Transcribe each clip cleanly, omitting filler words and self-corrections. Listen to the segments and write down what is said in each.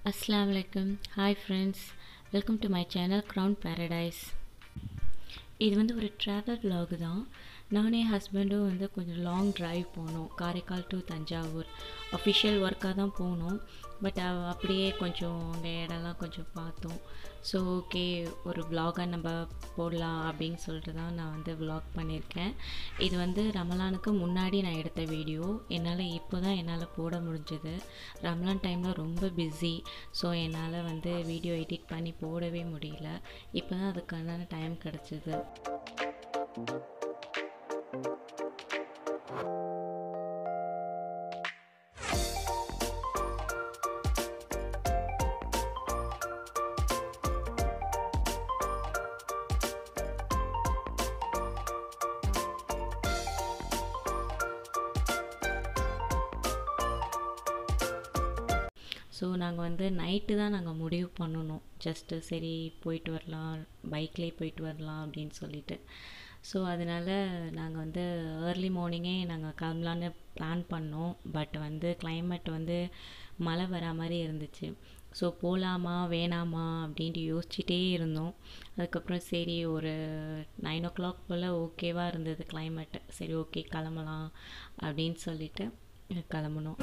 Assalamu alaikum. Hi friends. Welcome to my channel Crown Paradise. இது வந்து ஒரு travel vlog தான். நானே ஹஸ்பண்டும் வந்து கொஞ்சம் லாங் டிரைவ் போனோம். காரைக்கால் டு தஞ்சாவூர். அஃபிஷியல் ஒர்க்காக தான் போனோம். பட் அப்படியே கொஞ்சம் அங்கே இடம்லாம் கொஞ்சம் பார்த்தோம். ஸோ ஓகே ஒரு vlog-ஆக நம்ம போடலாம் அப்படின்னு சொல்லிட்டு தான் நான் வந்து vlog பண்ணியிருக்கேன். இது வந்து ரமலானுக்கு முன்னாடி நான் எடுத்த வீடியோ. இப்போ தான் என்னால் போட முடிஞ்சது. ரமலான் டைமில் ரொம்ப பிஸி. ஸோ என்னால் வந்து வீடியோ எடிட் பண்ணி போடவே முடியல. இப்போ தான் அதுக்கான டைம் கிடச்சிது. ஸோ நாங்கள் வந்து நைட்டு தான் நாங்கள் முடிவு பண்ணணும். ஜஸ்ட்டு சரி போயிட்டு வரலாம், பைக்லேயே போயிட்டு வரலாம் அப்படின்னு சொல்லிட்டு. ஸோ அதனால் நாங்கள் வந்து ஏர்லி மார்னிங்கே நாங்கள் கிளம்பலான்னு பிளான் பண்ணோம். பட் வந்து கிளைமேட் வந்து மழை வரா மாதிரி இருந்துச்சு. ஸோ போகலாமா வேணாமா அப்படின்ட்டு யோசிச்சுட்டே இருந்தோம். அதுக்கப்புறம் சரி ஒரு 9 o'clock போல் ஓகேவாக இருந்தது கிளைமேட்டு. சரி ஓகே கிளம்பலாம் அப்படின்னு சொல்லிட்டு கிளம்புனோம்.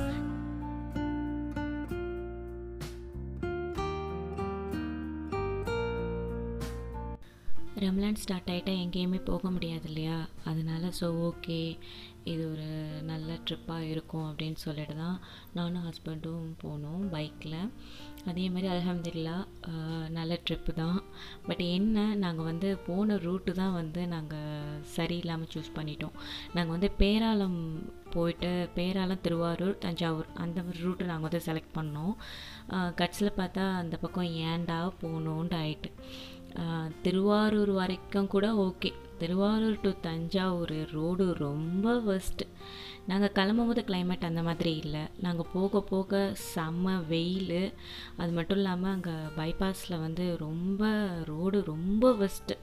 ரம்லான் ஸ்டார்ட் ஆகிட்டால் எங்கேயுமே போக முடியாது இல்லையா? அதனால் ஸோ ஓகே இது ஒரு நல்ல ட்ரிப்பாக இருக்கும் அப்படின்னு சொல்லிட்டு தான் நானும் ஹஸ்பண்டும் போனோம் பைக்கில். அதே மாதிரி அல்ஹம்துலில்லாஹ் நல்ல ட்ரிப்பு தான். பட் என்ன நாங்கள் வந்து போன ரூட்டு தான் வந்து நாங்கள் சரியில்லாமல் சூஸ் பண்ணிட்டோம். நாங்கள் வந்து பேராலம் போயிட்டு பேராலம் திருவாரூர் தஞ்சாவூர் அந்த ரூட்டு நாங்கள் வந்து செலக்ட் பண்ணோம். கட்ஸில் பார்த்தா அந்த பக்கம் ஏண்டா போகணுன்ட்டு ஆயிட்டு. திருவாரூர் வரைக்கும் கூட okay. Thiruvarur to Thanjavur road ரொம்ப ஒர்ஸ்ட்டு. நாங்கள் கிளம்பும் போது கிளைமேட் அந்த மாதிரி இல்லை. நாங்கள் போக போக செம்ம வெயில். அது மட்டும் இல்லாமல் அங்கே பைபாஸில் வந்து ரோடு ரொம்ப ஒர்ஸ்ட்டு.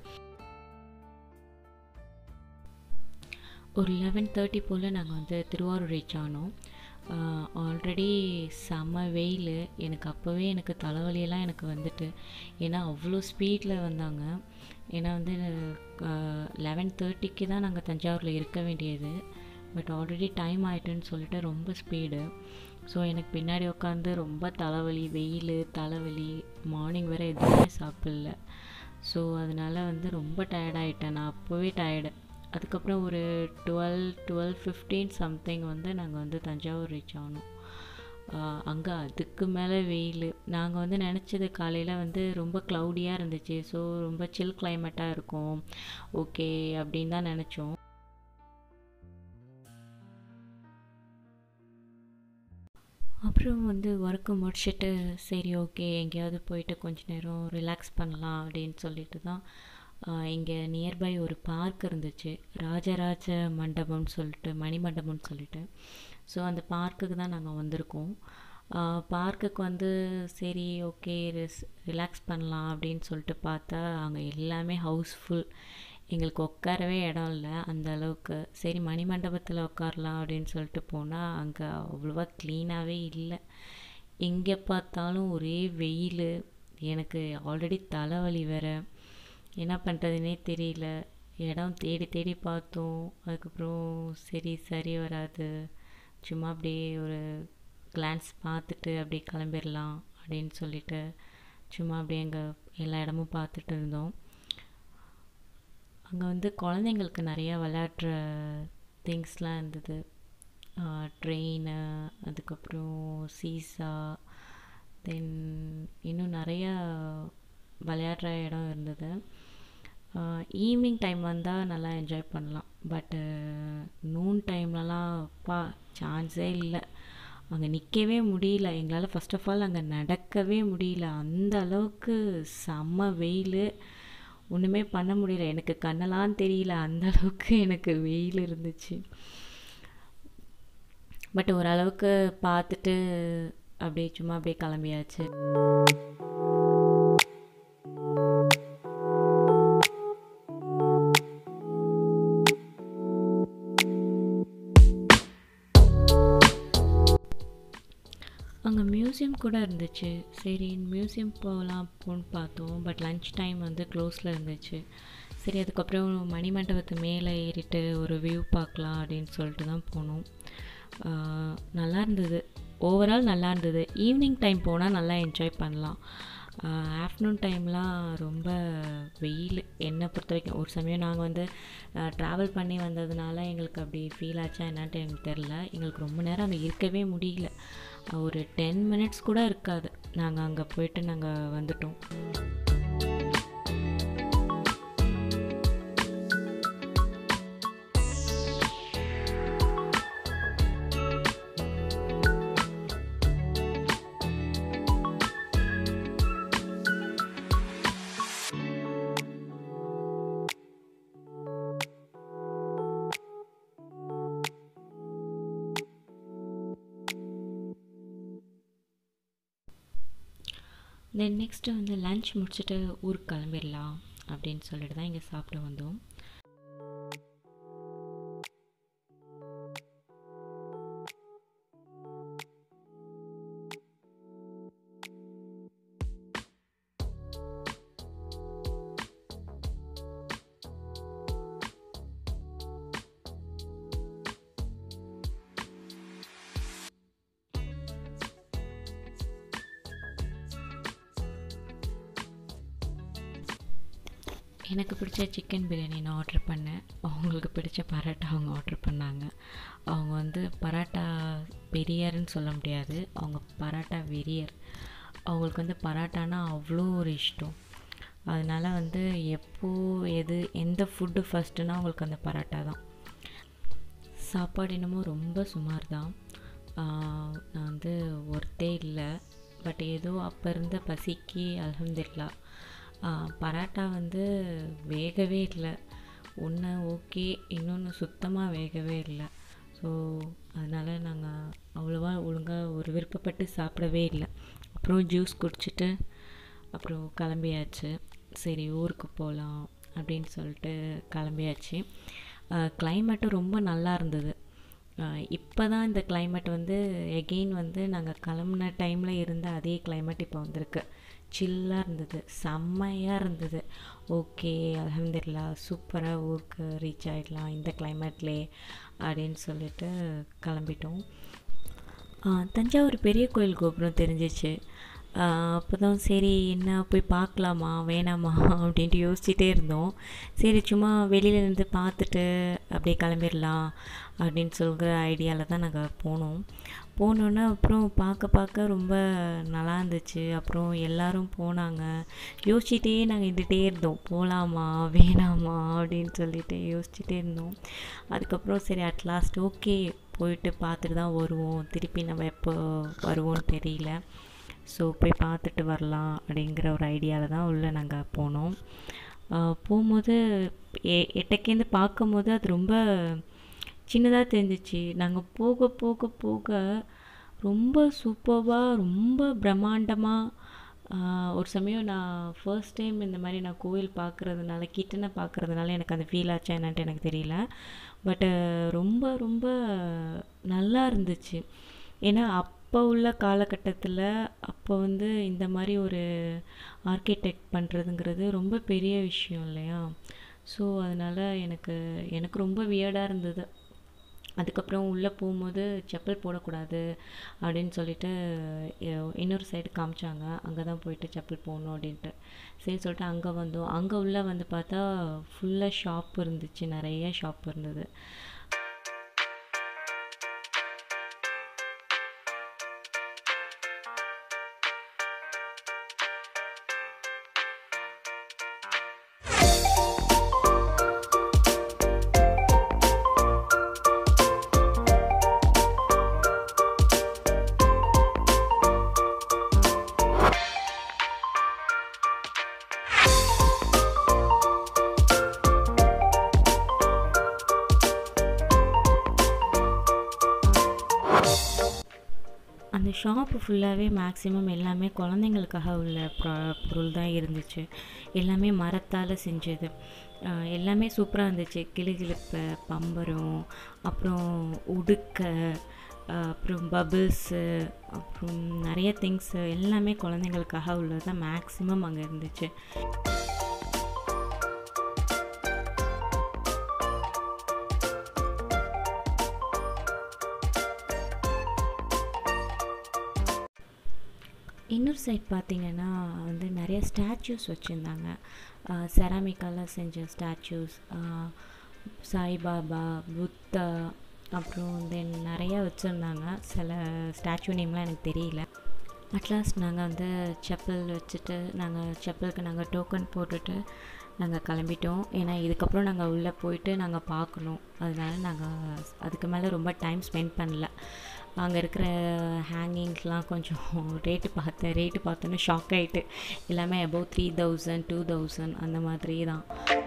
ஒரு 11:30 போல் நாங்கள் வந்து திருவாரூர் ரீச் ஆனோம். ஆல்ரெடி செம்ம வெயில். எனக்கு தலைவலியெல்லாம் எனக்கு வந்துட்டு. ஏன்னா அவ்வளோ ஸ்பீடில் வந்தாங்க. ஏன்னா வந்து 11:30க்கு தான் நாங்கள் தஞ்சாவூரில் இருக்க வேண்டியது. பட் ஆல்ரெடி டைம் ஆகிட்டுன்னு சொல்லிட்டு ரொம்ப ஸ்பீடு. ஸோ எனக்கு பின்னாடி உட்காந்து ரொம்ப தலைவலி, வெயில் தலைவலி. மார்னிங் வேறு எதுவுமே சாப்பிடல. ஸோ அதனால் வந்து ரொம்ப டயர்டாயிட்டேன். நான் அப்போவே டயர்டு. அதுக்கப்புறம் ஒரு 12:15 சம்திங் வந்து நாங்கள் வந்து தஞ்சாவூர் ரீச் ஆனோம். அங்கே அதுக்கு மேலே வெயில். நாங்கள் வந்து நினச்சது காலையில் வந்து ரொம்ப க்ளவுடியாக இருந்துச்சு. ஸோ ரொம்ப சில் கிளைமேட்டாக இருக்கும் ஓகே அப்படின்னு தான் நினச்சோம். அப்புறம் வந்து ஒர்க்கு முடிச்சுட்டு சரி ஓகே எங்கேயாவது போயிட்டு கொஞ்ச நேரம் ரிலாக்ஸ் பண்ணலாம் அப்படின்னு சொல்லிட்டு தான் இங்கே நியர்பை ஒரு பார்க் இருந்துச்சு. ராஜராஜ மண்டபம்னு சொல்லிட்டு மணிமண்டபம்னு சொல்லிட்டு. ஸோ அந்த பார்க்குக்கு தான் நாங்கள் வந்திருக்கோம். பார்க்குக்கு வந்து சரி ஓகே ரிலாக்ஸ் பண்ணலாம் அப்படின்னு சொல்லிட்டு பார்த்தா அங்கே எல்லாமே ஹவுஸ்ஃபுல். எங்களுக்கு உட்காரவே இடம் இல்லை அந்த அளவுக்கு. சரி மணிமண்டபத்தில் உட்காரலாம் அப்படின்னு சொல்லிட்டு போனால் அங்கே அவ்வளோவா க்ளீனாகவே இல்லை. எங்கே பார்த்தாலும் ஒரே வெயில். எனக்கு ஆல்ரெடி தலைவலி வேறு. என்ன பண்ணுறதுனே தெரியல. இடம் தேடி தேடி பார்த்தோம். அதுக்கப்புறம் சரி வராது, சும்மா அப்படியே ஒரு கிளான்ஸ் பார்த்துட்டு அப்படியே கிளம்பிடலாம் அப்படின்னு சொல்லிட்டு சும்மா அப்படியே அங்கே எல்லா இடமும் பார்த்துட்டு இருந்தோம். அங்கே வந்து குழந்தைங்களுக்கு நிறையா விளையாடுற திங்ஸ்லாம் இருந்தது. ட்ரெயின், அதுக்கப்புறம் சீசா, தென் இன்னும் நிறையா விளையாடுற இடம் இருந்தது. ஈவினிங் டைம் வந்தால் நல்லா என்ஜாய் பண்ணலாம். பட்டு நூன் டைம்லலாம் சான்ஸே இல்லை. அங்கே நிற்கவே முடியல எங்களால். ஃபஸ்ட் ஆஃப் ஆல் அங்கே நடக்கவே முடியல. அந்த அளவுக்கு செம்ம வெயில். ஒன்றுமே பண்ண முடியல. எனக்கு கண்ணெல்லாம் தெரியல, அந்த அளவுக்கு எனக்கு வெயில் இருந்துச்சு. பட் ஓரளவுக்கு பார்த்துட்டு அப்படியே சும்மா அப்படியே கிளம்பியாச்சு. அங்கே மியூசியம் கூட இருந்துச்சு. சரி மியூசியம் போகலாம்னு பார்த்தோம். பட் லன்ச் டைம் வந்து க்ளோஸில் இருந்துச்சு. சரி அதுக்கப்புறம் மணிமண்டபத்து மேலே ஏறிட்டு ஒரு வியூ பார்க்கலாம் அப்படின்னு சொல்லிட்டு தான் போனோம். நல்லா இருந்தது, ஓவரால் நல்லா இருந்தது. ஈவினிங் டைம் போனால் நல்லா என்ஜாய் பண்ணலாம். ஆஃப்டர்நூன் டைம்லாம் ரொம்ப வெயில் என்னை பொறுத்த வரைக்கும். ஒரு சமயம் நாங்கள் வந்து ட்ராவல் பண்ணி வந்ததுனால எங்களுக்கு அப்படி ஃபீல் ஆச்சா என்னான்ட்டு எனக்கு தெரில. எங்களுக்கு ரொம்ப நேரம் அங்கே இருக்கவே முடியல. ஒரு 10 மினிட்ஸ் கூட இருக்காது, நாங்கள் அங்கே போயிட்டு நாங்கள் வந்துட்டோம். தென் நெக்ஸ்ட்டு வந்து லன்ச் முடிச்சுட்டு ஊருக்கு கிளம்பிடலாம் அப்படின்னு சொல்லிட்டு தான் இங்கே சாப்பிட வந்தோம். எனக்கு பிடிச்ச சிக்கன் பிரியாணி நான் ஆர்டர் பண்ணேன். அவங்களுக்கு பிடிச்ச பரோட்டா அவங்க ஆர்டர் பண்ணாங்க. அவங்க வந்து பரோட்டா வெறியர்னு சொல்ல முடியாது, அவங்க பரோட்டா வெறியர். அவங்களுக்கு வந்து பரோட்டானா அவ்வளோ ஒரு இஷ்டம். அதனால் வந்து எந்த ஃபுட்டு ஃபஸ்ட்டுன்னா அவங்களுக்கு அந்த பரோட்டா தான். சாப்பாடு என்னமோ ரொம்ப சுமார் தான். நான் வந்து ஒர்த்தே இல்லை. பட் ஏதோ அப்போ இருந்த பசிக்கு அல்ஹம்துலில்லாஹ். பரோட்டா வந்து வேகவே இல்லை. ஒன்று ஓகே, இன்னொன்று சுத்தமாக வேகவே இல்லை. ஸோ அதனால் நாங்கள் அவ்வளோவா ஒழுங்காக ஒரு விருப்பப்பட்டு சாப்பிடவே இல்லை. அப்புறம் ஜூஸ் குடிச்சிட்டு அப்புறம் கிளம்பியாச்சு. சரி ஊருக்கு போகலாம் அப்படின்னு சொல்லிட்டு கிளம்பியாச்சு. கிளைமேட்டும் ரொம்ப நல்லா இருந்தது. இப்போ தான் இந்த கிளைமேட் வந்து எகெயின் வந்து நாங்கள் கிளம்புன டைமில் இருந்த அதே கிளைமேட் இப்போ வந்திருக்கு. சில்லாக இருந்தது, செம்மையாக இருந்தது. ஓகே அல்ஹம்துலில்லாஹ், சூப்பராக ஊருக்கு ரீச் ஆகிடலாம் இந்த கிளைமேட்லேயே அப்படின்னு சொல்லிட்டு கிளம்பிட்டோம். தஞ்சாவூர் பெரிய கோயில் கோபுரம் தெரிஞ்சிச்சு. அப்போ தான் சரி என்ன போய் பார்க்கலாமா வேணாமா அப்படின்ட்டு யோசிச்சுட்டே இருந்தோம். சரி சும்மா வெளியிலேருந்து பார்த்துட்டு அப்படியே கிளம்பிடலாம் அப்படின்னு சொல்கிற ஐடியாவில் தான் நாங்கள் போனோன்னே அப்புறம் பார்க்க ரொம்ப நல்லா இருந்துச்சு. அப்புறம் எல்லோரும் போனாங்க. யோசிச்சுட்டே நாங்கள் இருந்துகிட்டே இருந்தோம், போகலாமா வேணாமா அப்படின்னு சொல்லிட்டு யோசிச்சுட்டே இருந்தோம். அதுக்கப்புறம் சரி அட்லாஸ்ட் ஓகே போயிட்டு பார்த்துட்டு தான் வருவோம், திருப்பி நம்ம எப்போ வருவோம்னு தெரியல. ஸோ போய் பார்த்துட்டு வரலாம் அப்படிங்கிற ஒரு ஐடியாவில் தான் உள்ளே நாங்கள் போனோம். போகும்போது எட்டக்கேந்து பார்க்கும்போது அது ரொம்ப சின்னதாக தெரிஞ்சிச்சு. நாங்கள் போக போக போக ரொம்ப சூப்பராக ரொம்ப பிரம்மாண்டமாக. ஒரு சமயம் நான் ஃபர்ஸ்ட் டைம் இந்த மாதிரி நான் கோயில் பார்க்குறதுனால கிட்டனை பார்க்குறதுனால எனக்கு அந்த ஃபீல் ஆச்சா என்னன்ட்டு எனக்கு தெரியல. பட்டு ரொம்ப ரொம்ப நல்லா இருந்துச்சு. ஏன்னா அப்போ உள்ள காலகட்டத்தில் அப்போ வந்து இந்த மாதிரி ஒரு ஆர்கிடெக்ட் பண்ணுறதுங்கிறது ரொம்ப பெரிய விஷயம் இல்லையா. ஸோ அதனால் எனக்கு ரொம்ப வியர்டாக இருந்தது. அதுக்கப்புறம் உள்ளே போகும்போது செப்பல் போடக்கூடாது அப்படின்னு சொல்லிட்டு இன்னொரு சைடு காமிச்சாங்க. அங்கே தான் போயிட்டு செப்பல் போடணும் அப்படின்ட்டு சரி சொல்லிட்டு அங்கே வந்தோம். அங்கே உள்ளே வந்து பார்த்தா ஃபுல்லாக ஷாப் இருந்துச்சு, நிறைய ஷாப் இருந்தது. அந்த ஷாப்பு ஃபுல்லாகவே மேக்ஸிமம் எல்லாமே குழந்தைங்களுக்காக உள்ள பொருள் தான் இருந்துச்சு. எல்லாமே மரத்தால் செஞ்சது. எல்லாமே சூப்பராக இருந்துச்சு. கிளுகிளுப்பை, பம்பரம், அப்புறம் உடுக்கை, அப்புறம் பபிள்ஸு, அப்புறம் நிறைய திங்ஸு எல்லாமே குழந்தைங்களுக்காக உள்ளது தான் மேக்ஸிமம் அங்கே இருந்துச்சு. இன்னொரு சைட் பார்த்திங்கன்னா வந்து நிறைய ஸ்டாச்சூஸ் வச்சுருந்தாங்க. செராமிக்கால் செஞ்ச ஸ்டாச்சூஸ், சாய்பாபா, புத்தா, அப்புறம் தென் நிறையா வச்சுருந்தாங்க. சில ஸ்டாச்சு நேம்லாம் எனக்கு தெரியல. அட்லாஸ்ட் நாங்கள் வந்து செப்பல் வச்சுட்டு செப்பலுக்கு நாங்கள் டோக்கன் போட்டுட்டு நாங்கள் கிளம்பிட்டோம். ஏன்னா இதுக்கப்புறம் நாங்கள் உள்ளே போயிட்டு நாங்கள் பார்க்கணும். அதனால நாங்கள் அதுக்கு மேலே ரொம்ப டைம் ஸ்பெண்ட் பண்ணல. அங்கே இருக்கிற ஹேங்கிங்ஸ்லாம் கொஞ்சம் ரேட்டு பார்த்தோன்னே ஷாக் ஆகிட்டு. எல்லாமே அபவ் 3000 2000 அந்த மாதிரி தான்.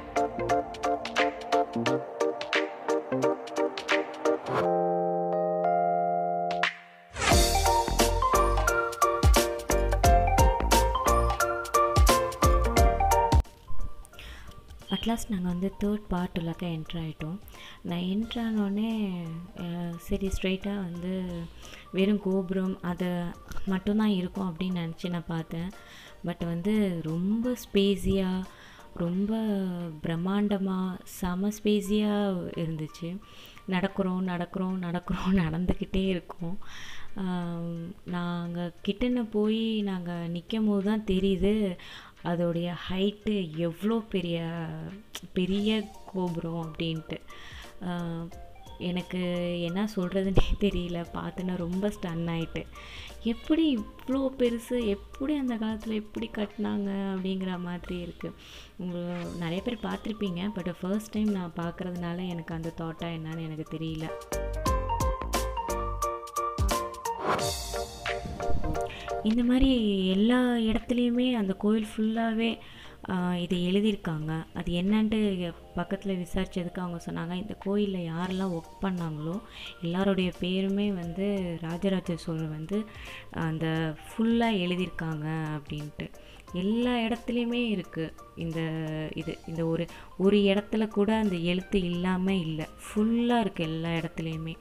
அட்லாஸ்ட் நாங்கள் வந்து 3rd பார்ட் உள்ளக்க என்ட்ரு ஆகிட்டோம். நான் என்ட்ரு ஆனோடனே சரி ஸ்ட்ரெயிட்டாக வந்து வெறும் கோபுரம் அது மட்டும்தான் இருக்கும் அப்படின்னு நினச்சி நான் பார்த்தேன். பட் வந்து ரொம்ப ஸ்பேஸியாக, ரொம்ப பிரம்மாண்டமாக, செம ஸ்பேஸியாக இருந்துச்சு. நடந்துக்கிட்டே இருக்கோம். நாங்கள் கிட்டன போய் நாங்கள் நிற்கும் போது தான் தெரியுது அதோடைய ஹைட்டு எவ்வளோ பெரிய கோபுரம் அப்படின்ட்டு. எனக்கு என்ன சொல்கிறதுனே தெரியல. பார்த்தோன்னா ரொம்ப ஸ்டன் ஆகிட்டு. எப்படி இவ்வளோ பெருசு, எப்படி அந்த காலத்தில் எப்படி கட்டினாங்க அப்படிங்கிற மாதிரி இருக்குது. நிறைய பேர் பார்த்துருப்பீங்க. பட் ஃபர்ஸ்ட் டைம் நான் பார்க்குறதுனால எனக்கு அந்த தாட்டாக என்னன்னு எனக்கு தெரியல. இந்த மாதிரி எல்லா இடத்துலையுமே அந்த கோயில் ஃபுல்லாகவே இதை எழுதியிருக்காங்க. அது என்னன்ட்டு பக்கத்தில் விசாரித்ததுக்கு அவங்க சொன்னாங்க, இந்த கோயிலில் யாரெல்லாம் ஒர்க் பண்ணாங்களோ எல்லாருடைய பேருமே வந்து ராஜராஜ சோழர் வந்து அந்த ஃபுல்லாக எழுதியிருக்காங்க அப்படின்ட்டு. எல்லா இடத்துலையுமே இருக்குது இந்த ஒரு இடத்துல கூட அந்த எழுத்து இல்லாமல் இல்லை, ஃபுல்லாக இருக்குது எல்லா இடத்துலையுமே.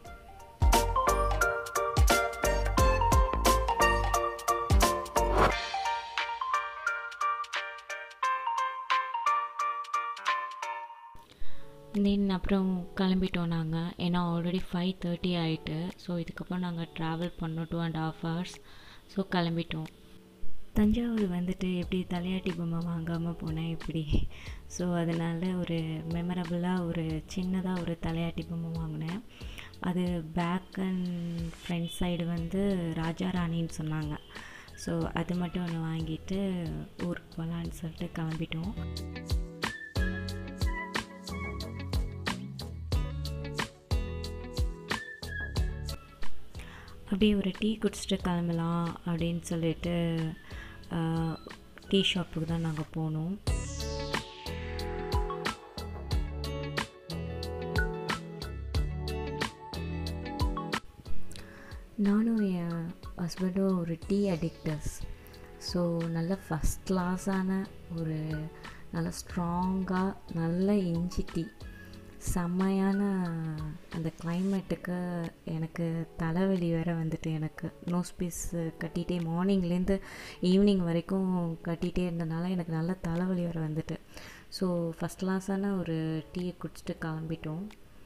தென் அப்புறம் கிளம்பிட்டோம் நாங்கள். ஏன்னா ஆல்ரெடி 5:30 ஆகிட்டு. ஸோ இதுக்கப்புறம் நாங்கள் ட்ராவல் பண்ணோம் 2.5 hours. ஸோ கிளம்பிட்டோம். தஞ்சாவூர் வந்துட்டு எப்படி தலையாட்டி பொம்மை வாங்காமல் போனேன் இப்படி. ஸோ அதனால் ஒரு மெமரபுளாக ஒரு சின்னதாக ஒரு தலையாட்டி பொம்மை வாங்கினேன். அது பேக் அண்ட் ஃப்ரண்ட் சைடு வந்து ராஜா ராணின்னு சொன்னாங்க. ஸோ அது மட்டும் ஒன்று வாங்கிட்டு ஊருக்கு போகலான்னு சொல்லிட்டு கிளம்பிட்டோம். அப்படியே ஒரு டீ குடிச்சிட்டு கிளம்பலாம் அப்படின்னு சொல்லிட்டு டீ ஷாப்புக்கு தான் நாங்கள் போனோம். நானும் என் ஹஸ்பண்டும் ஒரு டீ அடிக்டர்ஸ். ஸோ நல்ல ஃபஸ்ட் கிளாஸான ஒரு நல்ல ஸ்ட்ராங்காக நல்ல இஞ்சி டீ, செம்மையான அந்த கிளைமேட்டுக்கு எனக்கு தலைவலி வேறு வந்துட்டு, எனக்கு நோஸ் பீஸ் கட்டிகிட்டே மார்னிங்லேருந்து ஈவினிங் வரைக்கும் கட்டிகிட்டே இருந்தனால எனக்கு நல்ல தலைவலி வேறு வந்துட்டு. ஸோ ஃபஸ்ட் கிளாஸான ஒரு டீயை குடிச்சிட்டு கிளம்பிட்டோம்.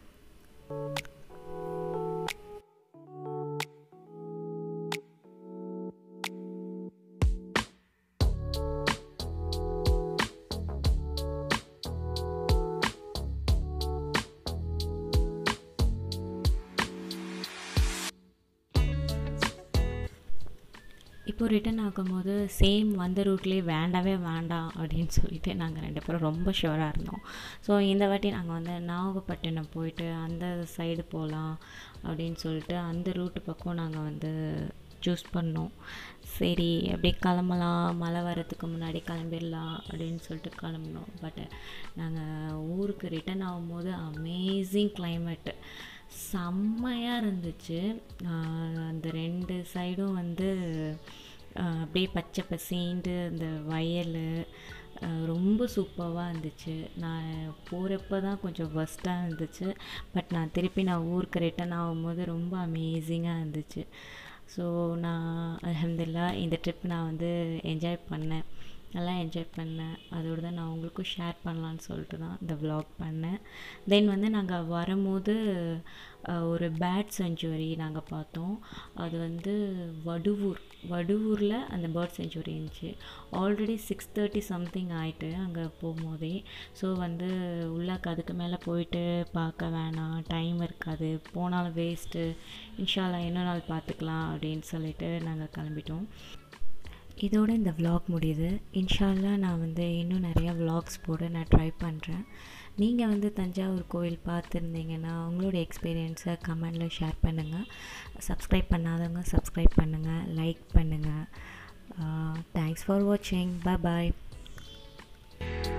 இப்போது ரிட்டன் ஆகும்போது சேம் வந்த ரூட்லேயே வேண்டாம் அப்படின்னு சொல்லிட்டு நாங்கள் 2 பேரும் ரொம்ப ஷுவராக இருந்தோம். ஸோ இந்த வாட்டி நாங்கள் வந்து நாகப்பட்டினம் போயிட்டு அந்த சைடு போகலாம் அப்படின்னு சொல்லிட்டு அந்த ரூட்டு பக்கம் நாங்கள் வந்து சூஸ் பண்ணோம். சரி அப்படியே கிளம்பலாம், மழை வரத்துக்கு முன்னாடி கிளம்பிடலாம் அப்படின்னு சொல்லிட்டு கிளம்பினோம். பட் நாங்கள் ஊருக்கு ரிட்டன் ஆகும்போது அமேசிங் கிளைமேட்டு, செம்மையாக இருந்துச்சு. அந்த 2 சைடும் வந்து அப்படியே பச்சை பசேண்டு அந்த வயல், ரொம்ப சூப்பராக இருந்துச்சு. நான் போகிறப்ப தான் கொஞ்சம் வர்ஸ்ட்டாக இருந்துச்சு. பட் நான் திருப்பி ஊருக்கு ரிட்டர்ன் ஆகும்போது ரொம்ப அமேசிங்காக இருந்துச்சு. ஸோ நான் அல்ஹம்துலில்லாஹ் இந்த ட்ரிப் நான் வந்து என்ஜாய் பண்ணேன், நல்லா என்ஜாய் பண்ணேன். அதோடு தான் நான் உங்களுக்கும் ஷேர் பண்ணலான்னு சொல்லிட்டு தான் இந்த vlog பண்ணேன். தென் வந்து நாங்கள் வரும்போது ஒரு பேர்ட் செஞ்சுவரி நாங்கள் பார்த்தோம். அது வந்து வடுவூரில் அந்த பேர்ட் செஞ்சுவரி இருந்துச்சு. ஆல்ரெடி 6:30 சம்திங் ஆகிட்டு அங்கே போகும்போதே. ஸோ வந்து உள்ளாக்க அதுக்கு மேலே போயிட்டு பார்க்க வேணாம், டைம் இருக்காது, போனாலும் வேஸ்ட்டு, இன்ஷா அல்லாஹ் இன்னொரு நாள் பார்த்துக்கலாம் அப்படின்னு சொல்லிட்டு நாங்கள் கிளம்பிட்டோம். இதோட இந்த vlog முடியுது. இன்ஷா அல்லாஹ் நான் வந்து இன்னும் நிறையா vlogs போட நான் ட்ரை பண்ணுறேன். நீங்கள் வந்து தஞ்சாவூர் கோயில் பார்த்துருந்தீங்கன்னா உங்களோட எக்ஸ்பீரியன்ஸை கமெண்டில் ஷேர் பண்ணுங்கள். சப்ஸ்கிரைப் பண்ணாதவங்க சப்ஸ்கிரைப் பண்ணுங்கள், லைக் பண்ணுங்கள். தேங்க்ஸ் ஃபார் வாட்சிங். பாய்.